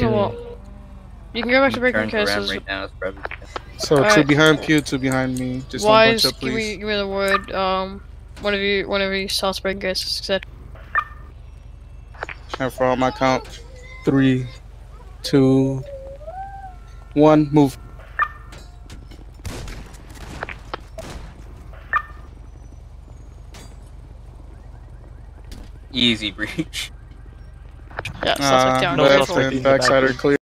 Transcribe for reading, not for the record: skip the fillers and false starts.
the wall. You can go back to breaking cases. Right now, it's probably... So two behind Pew, two behind me. Just one bunch up, please. Give me the word. Whenever you saw breaking cases, etc. And for all my count, 3, 2, 1, move. Easy breach. Yeah, suspect down. Left and backside are clear.